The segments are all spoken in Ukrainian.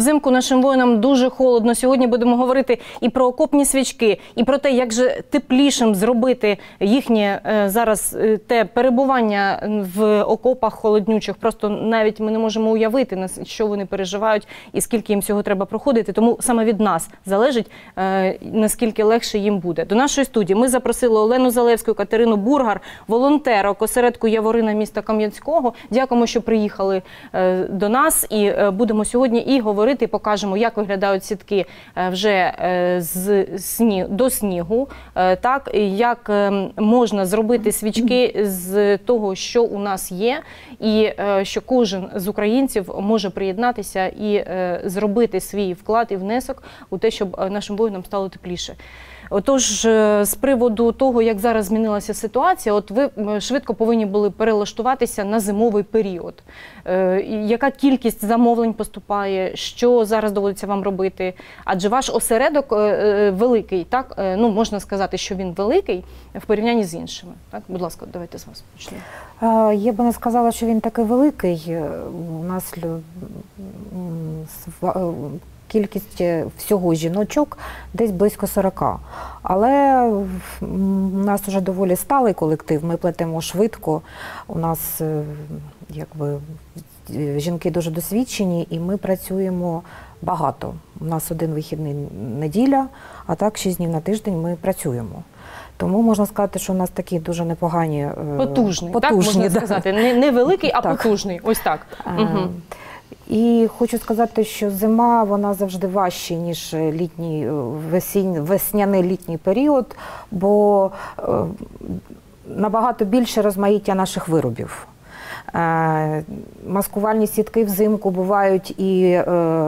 Взимку нашим воїнам дуже холодно. Сьогодні будемо говорити і про окопні свічки, і про те, як же теплішим зробити їхнє зараз те перебування в окопах холоднючих. Просто навіть ми не можемо уявити, на що вони переживають і скільки їм всього треба проходити. Тому саме від нас залежить, наскільки легше їм буде. До нашої студії ми запросили Олену Залевську, Катерину Бургар, волонтерок осередку Яворина міста Кам'янського. Дякуємо, що приїхали до нас, і будемо сьогодні і говорити, покажемо, як виглядають сітки вже до снігу, так, як можна зробити свічки з того, що у нас є, і що кожен з українців може приєднатися і зробити свій вклад і внесок у те, щоб нашим воїнам стало тепліше. Отож, з приводу того, як зараз змінилася ситуація, от ви швидко повинні були перелаштуватися на зимовий період. Яка кількість замовлень поступає? Що зараз доводиться вам робити? Адже ваш осередок великий, так? Ну, можна сказати, що він великий в порівнянні з іншими. Так? Будь ласка, давайте з вас почнемо. Я би не сказала, що він такий великий. У нас кількість всього жіночок десь близько 40. Але у нас вже доволі сталий колектив, ми плетемо швидко. У нас якби жінки дуже досвідчені і ми працюємо багато. У нас один вихідний неділя, а так 6 днів на тиждень ми працюємо. Тому можна сказати, що у нас такі дуже непогані... Потужний, так можна сказати. Не великий, а так. Потужний. Ось так. І хочу сказати, що зима, вона завжди важча, ніж літній, весняний літній період, бо набагато більше розмаїття наших виробів. Маскувальні сітки взимку бувають і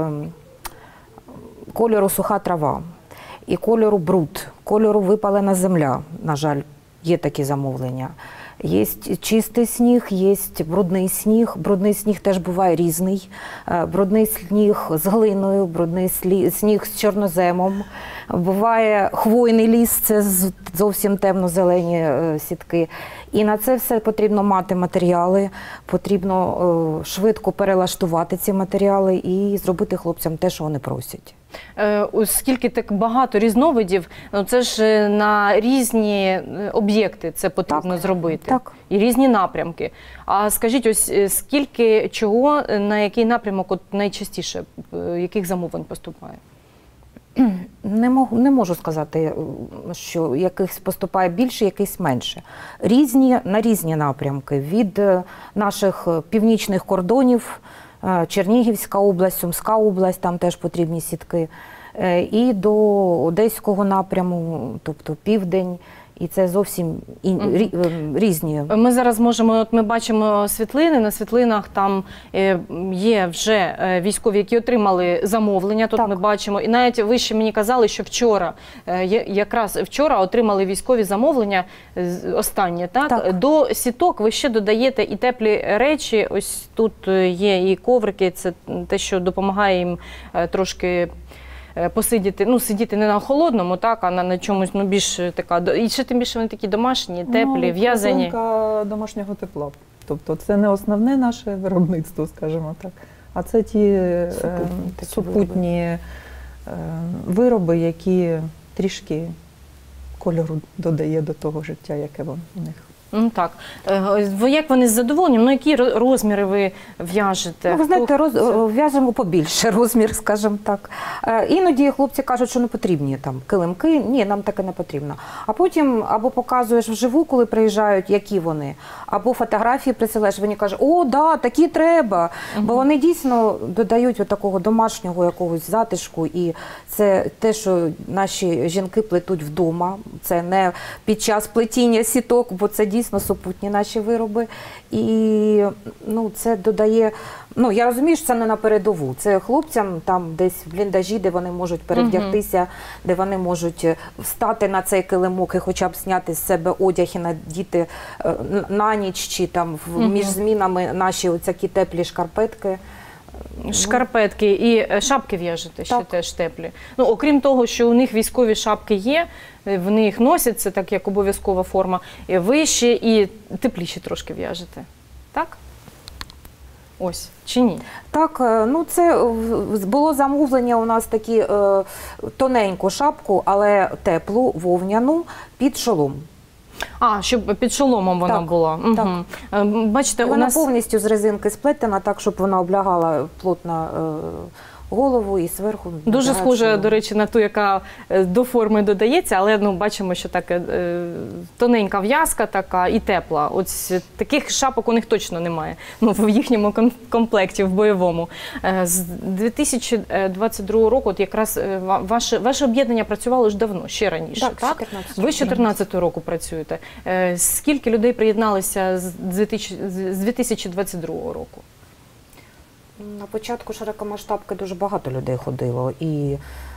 кольору суха трава, і кольору бруд, кольору випалена земля, на жаль, є такі замовлення. Є чистий сніг, є брудний сніг. Брудний сніг теж буває різний. Брудний сніг з глиною, брудний сніг з чорноземом. Буває хвойний ліс, це зовсім темно-зелені сітки. І на це все потрібно мати матеріали, потрібно швидко перелаштувати ці матеріали і зробити хлопцям те, що вони просять. Оскільки так багато різновидів, це ж на різні об'єкти це потрібно зробити. Так. І різні напрямки. А скажіть, ось скільки чого, на який напрямок от найчастіше, яких замовлень поступає? Не можу сказати, що якихось поступає більше, якихось менше. На різні напрямки. Від наших північних кордонів, Чернігівська область, Сумська область, там теж потрібні сітки, і до Одеського напряму, тобто південь. І це зовсім різні. Ми зараз можемо, ми бачимо світлини, на світлинах там є вже військові, які отримали замовлення, тут ми бачимо. І навіть ви ще мені казали, що вчора, якраз вчора отримали військові замовлення, останнє, так? Так. До сіток ви ще додаєте і теплі речі, ось тут є і коврики, це те, що допомагає їм трошки посидіти, сидіти не на холодному, так, а на чомусь, більш така, і ще тим більше вони такі домашні, теплі, в'язані. Домашнього тепла. Тобто це не основне наше виробництво, скажімо так, а це ті супутні вироби, які трішки кольору додає до того життя, яке у них. Так. Як вони з задоволенням? Які розміри ви в'яжете? Ви знаєте, в'яжемо побільше розмір, скажімо так. Іноді хлопці кажуть, що не потрібні там килимки. Ні, нам таке не потрібно. А потім або показуєш вживу, коли приїжджають, які вони, або фотографії присилаєш, вони кажуть, о, да, такі треба. Бо вони дійсно додають такого домашнього якогось затишку. І це те, що наші жінки плетуть вдома. Це не під час плетіння сіток, бо це дійсно супутні наші вироби. І це додає, я розумію, що це не на передову. Це хлопцям там десь в бліндажі, де вони можуть перевдягтися, де вони можуть встати на цей килимок і хоча б зняти з себе одяг і надіти на ніч, чи там між змінами наші оцякі теплі шкарпетки. Шкарпетки і шапки в'яжете ще теж теплі. Окрім того, що у них військові шапки є, вони їх носять, це так як обов'язкова форма, ви ще і тепліші трошки в'яжете, так? Ось, чи ні? Так, ну це було замовлення у нас такі тоненьку шапку, але теплу, вовняну, під шолом. А, щоб під шоломом вона Так, була. так. Угу. Бачите, у Вона нас повністю з резинки сплетена, так, щоб вона облягала плотно голову і зверху. дуже надягає схожа, шолом. до речі, на ту, яка до форми додається, але бачимо, що так тоненька в'язка така і тепла. Ось таких шапок у них точно немає. В їхньому комплекті, в бойовому. З 2022 року, от якраз ваше об'єднання працювало ж давно, ще раніше, Так, так? 14 Ви з 2014 року працюєте. Скільки людей приєдналися з 2022 року? На початку широкомасштабки дуже багато людей ходило, і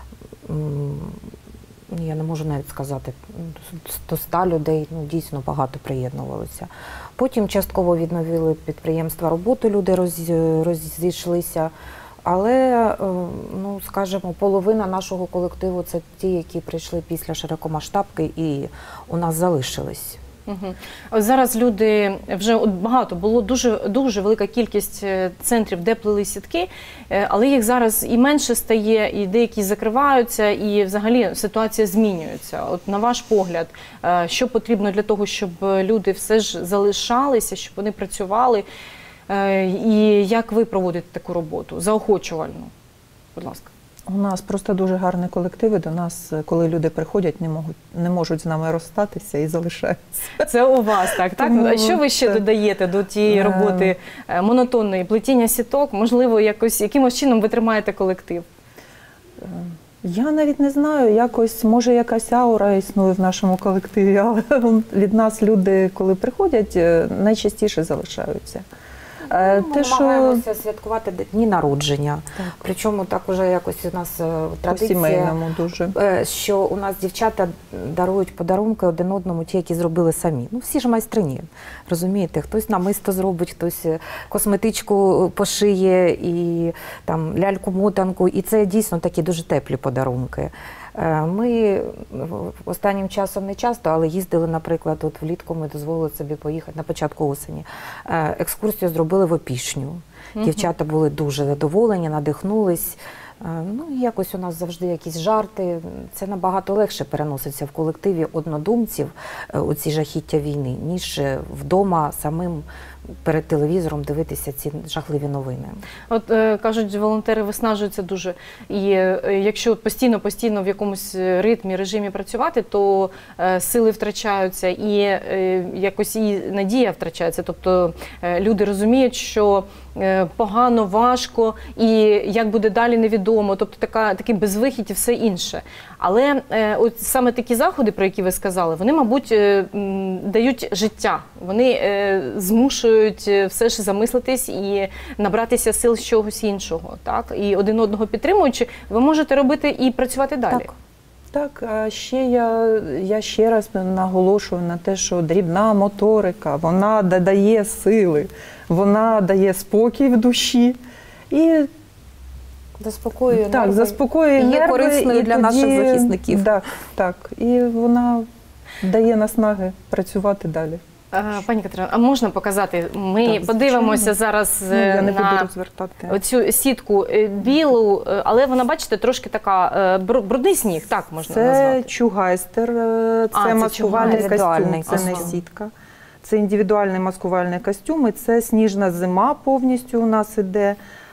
я не можу навіть сказати, до 100 людей, дійсно багато приєднувалося. Потім частково відновили підприємства роботи, люди розійшлися, але, скажімо, половина нашого колективу – це ті, які прийшли після широкомасштабки і у нас залишились. Угу. Зараз люди вже багато, було дуже велика кількість центрів, де плели сітки, але їх зараз і менше стає, і деякі закриваються, і взагалі ситуація змінюється. От на ваш погляд, що потрібно для того, щоб люди все ж залишалися, щоб вони працювали, і як ви проводите таку роботу, заохочувальну? Будь ласка. У нас просто дуже гарні колективи. До нас, коли люди приходять, не можуть з нами розстатися і залишаються. Це у вас так? Тому А що ви ще додаєте до тієї роботи монотонної, плетіння сіток? Можливо, якимось чином ви тримаєте колектив? Я навіть не знаю, може якась аура існує в нашому колективі, але від нас люди, коли приходять, найчастіше залишаються. Ми намагаємося святкувати дні народження. Так. Причому так уже якось у нас традиція, дуже. Що у нас дівчата дарують подарунки один одному, ті, які зробили самі. Всі ж майстрині, розумієте? Хтось намисто зробить, хтось косметичку пошиє, і там ляльку-мотанку. І це дійсно такі дуже теплі подарунки. Ми останнім часом не часто, але їздили, наприклад, от влітку ми дозволили собі поїхати на початку осені. Екскурсію зробили в Опішню. Дівчата були дуже задоволені, надихнулись. Якось у нас завжди якісь жарти. Це набагато легше переноситься в колективі однодумців у ці жахіття війни, ніж вдома самим перед телевізором дивитися ці жахливі новини. От кажуть, волонтери виснажуються дуже. І якщо постійно в якомусь ритмі, режимі працювати, то сили втрачаються і якось і надія втрачається. Тобто люди розуміють, що погано, важко і як буде далі невідомо. Тобто такий безвихідь і все інше. Але от саме такі заходи, про які ви сказали, вони, мабуть, дають життя. Вони змушують все ж замислитись і набратися сил з чогось іншого. Так? І один одного підтримуючи, ви можете робити і працювати далі. Так, а ще я ще раз наголошую на те, що дрібна моторика, вона додає сили, вона дає спокій в душі і заспокоює нерви. Є корисною для наших захисників. Так, і вона дає наснаги працювати далі. Пані Катерино, а можна показати? Ми подивимося зараз на цю сітку білу, але вона, бачите, трошки така брудний сніг, так можна назвати. Це чугайстер, це маскувальний костюм, це не сітка. Це індивідуальний маскувальний костюм, і це сніжна зима повністю у нас іде.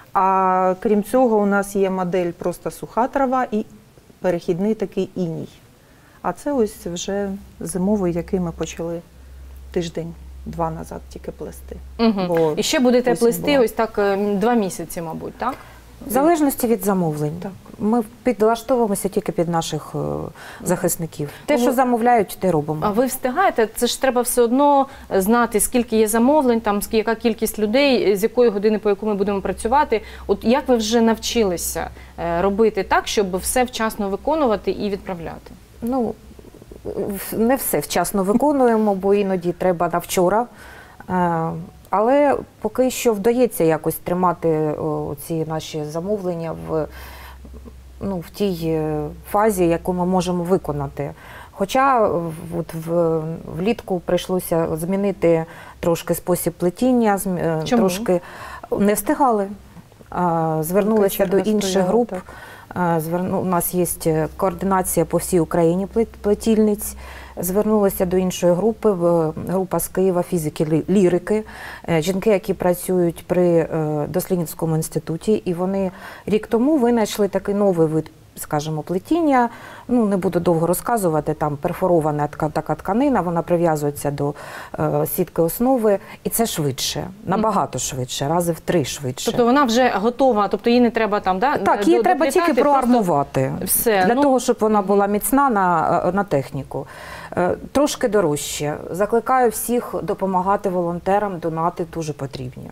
А крім цього, у нас є модель просто суха трава і перехідний такий іній. А це ось вже зимовий, який ми почали тиждень-два назад тільки плести. Угу. І ще будете плести ось так 2 місяці, мабуть, так? В залежності від замовлень. Так. Ми підлаштовуємося тільки під наших захисників. Те, що замовляють, те робимо. А ви встигаєте? Це ж треба все одно знати, скільки є замовлень, там, яка кількість людей, з якої години, по яку ми будемо працювати. От як ви вже навчилися робити так, щоб все вчасно виконувати і відправляти? Не все вчасно виконуємо, бо іноді треба на вчора. Але поки що вдається якось тримати ці наші замовлення в тій фазі, яку ми можемо виконати. Хоча влітку прийшлося змінити трошки спосіб плетіння, трошки Не встигали. Звернулися до інших груп. У нас є координація по всій Україні плетільниць. Звернулися до іншої групи, група з Києва фізики-лірики, жінки, які працюють при дослідницькому інституті, і вони рік тому винайшли такий новий вид, скажімо, плетіння. Ну, не буду довго розказувати, там перфорована така тканина, вона прив'язується до сітки основи, і це швидше, набагато швидше, рази в 3 швидше. Тобто вона вже готова, тобто її не треба там, да? Так, її треба тільки проармувати, все, для того, щоб вона була міцна на техніку. Трошки дорожче. Закликаю всіх допомагати волонтерам, донати дуже потрібні.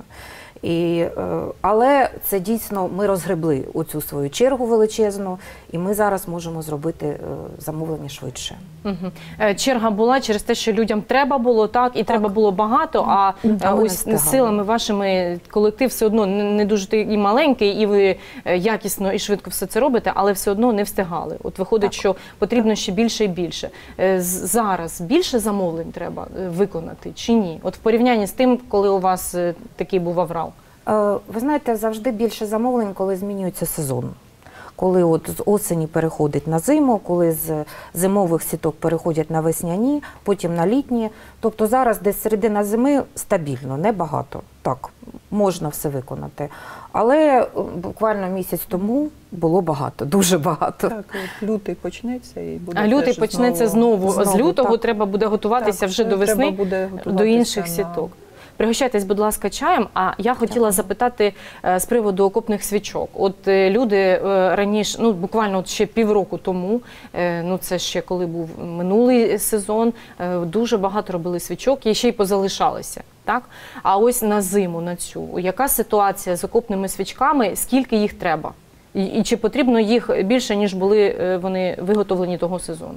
Але це дійсно ми розгребли оцю свою чергу величезну, і ми зараз можемо зробити замовлення швидше. Угу. Черга була через те, що людям треба було, так, і треба було багато, а ось силами вашими колектив все одно не дуже і маленький, і ви якісно і швидко все це робите, але все одно не встигали. От виходить, що потрібно ще більше і більше. Зараз більше замовлень треба виконати чи ні? От в порівнянні з тим, коли у вас такий був аврал. Ви знаєте, завжди більше замовлень, коли змінюється сезон. Коли от з осені переходить на зиму, коли з зимових сіток переходять на весняні, потім на літні. Тобто зараз десь середина зими стабільно, небагато. Так, можна все виконати. Але буквально місяць тому було багато, дуже багато. Так, от лютий почнеться і буде. А лютий почнеться знову. З лютого так. Треба буде готуватися вже до весни, до інших сіток. Пригощайтесь, будь ласка, чаєм. А я хотіла запитати з приводу окопних свічок. От люди раніше, ну буквально от ще півроку тому, ну це ще коли був минулий сезон, дуже багато робили свічок і ще й позалишалися. Так? А ось на зиму, на цю, яка ситуація з окопними свічками, скільки їх треба? І чи потрібно їх більше, ніж були вони виготовлені того сезону?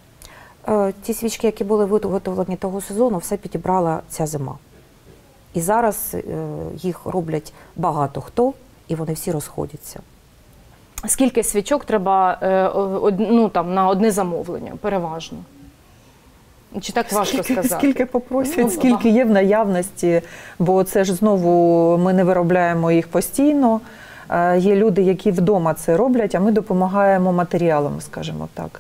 Ті свічки, які були виготовлені того сезону, все підібрала ця зима. І зараз їх роблять багато хто, і вони всі розходяться. Скільки свічок треба ну, там, на одне замовлення, переважно? Чи так важко сказати? Скільки попросять, скільки є в наявності, бо це ж знову ми не виробляємо їх постійно. Є люди, які вдома це роблять, а ми допомагаємо матеріалом, скажімо так.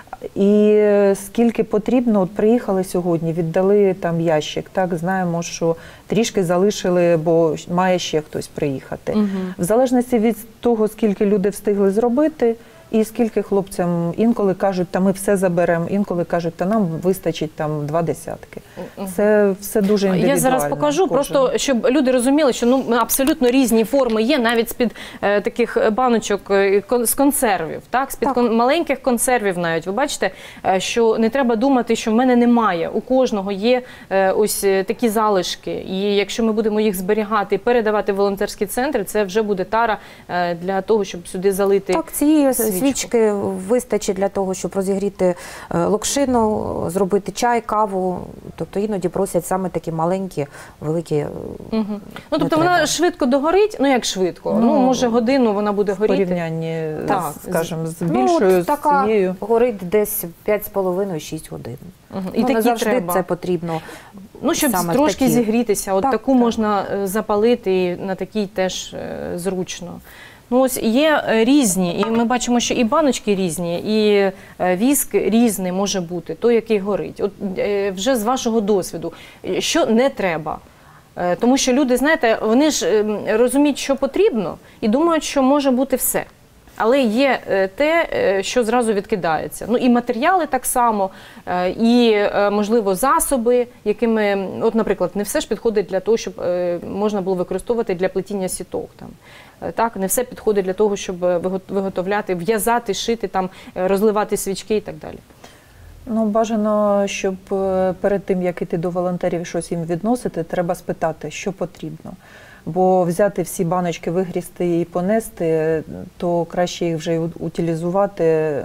І скільки потрібно, от приїхали сьогодні, віддали там ящик, так, знаємо, що трішки залишили, бо має ще хтось приїхати. В залежності від того, скільки люди встигли зробити, і скільки хлопцям інколи кажуть, та ми все заберемо, інколи кажуть, та нам вистачить там 2 десятки. Це все дуже індивідуально. Я зараз покажу, просто щоб люди розуміли, що ну, абсолютно різні форми є, навіть з-під таких баночок з консервів, так? З-під маленьких консервів навіть. Ви бачите, що не треба думати, що в мене немає. У кожного є ось такі залишки. І якщо ми будемо їх зберігати і передавати в волонтерські центри, це вже буде тара для того, щоб сюди залити. Так, цієї свічки вистачить для того, щоб розігріти локшину, зробити чай, каву. Тобто іноді просять саме такі маленькі, великі. Ну, тобто вона швидко догорить, ну як швидко? Ну, може годину вона буде горіти. В порівнянні, скажімо, з більшою, з така цією. горить десь 5,5-6 годин. І такі завжди треба. Це потрібно. Ну, щоб трошки зігрітися. От таку можна запалити, і на такій теж зручно. Ну, ось є різні, і ми бачимо, що і баночки різні, і віск різний може бути, той, який горить. От вже з вашого досвіду, що не треба? Тому що люди, знаєте, вони ж розуміють, що потрібно, і думають, що може бути все. Але є те, що зразу відкидається. Ну і матеріали так само, і, можливо, засоби, якими, от, наприклад, не все ж підходить для того, щоб можна було використовувати для плетіння сіток. Там. Так, не все підходить для того, щоб виготовляти, в'язати, шити, там, розливати свічки і так далі. Ну, бажано, щоб перед тим, як іти до волонтерів і щось їм відносити, треба спитати, що потрібно. Бо взяти всі баночки, вигрізти і понести, то краще їх вже утилізувати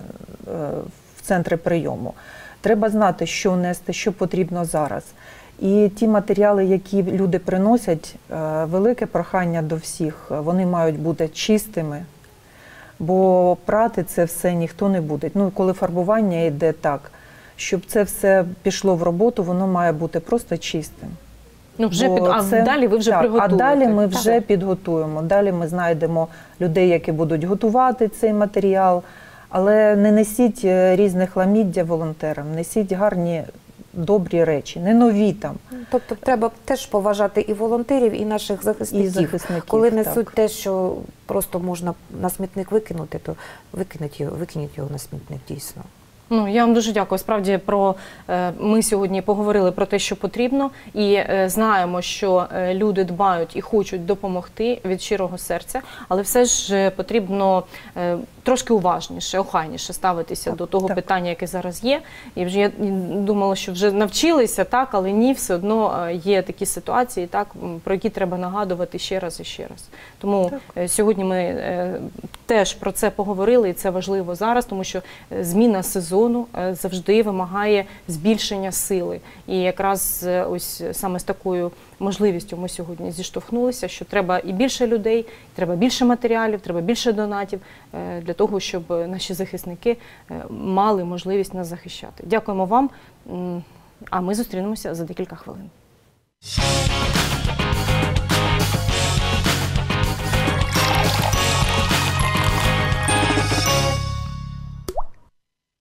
в центри прийому. Треба знати, що нести, що потрібно зараз. І ті матеріали, які люди приносять, велике прохання до всіх, вони мають бути чистими, бо прати це все ніхто не буде. Ну, коли фарбування йде так, щоб це все пішло в роботу, воно має бути просто чистим. Ну, вже Бо далі ви вже так, приготуєте. А далі ми вже Так. підготуємо. Далі ми знайдемо людей, які будуть готувати цей матеріал. Але не несіть різне хламіддя волонтерам, несіть гарні, добрі речі, не нові там. Тобто треба теж поважати і волонтерів, і наших захисників. І захисників, Коли несуть так. те, що просто можна на смітник викинути, то викиніть його на смітник дійсно. Ну, я вам дуже дякую. Справді, ми сьогодні поговорили про те, що потрібно, і знаємо, що люди дбають і хочуть допомогти від щирого серця, але все ж потрібно трошки уважніше, охайніше ставитися до того питання, яке зараз є. І вже я думала, що вже навчилися, так, але ні, все одно є такі ситуації, так, про які треба нагадувати ще раз і ще раз. Тому сьогодні ми теж про це поговорили, і це важливо зараз, тому що зміна сезону завжди вимагає збільшення сили. І якраз ось саме з такою можливістю ми сьогодні зіштовхнулися, що треба і більше людей, треба більше матеріалів, треба більше донатів для того, щоб наші захисники мали можливість нас захищати. Дякуємо вам, а ми зустрінемося за декілька хвилин.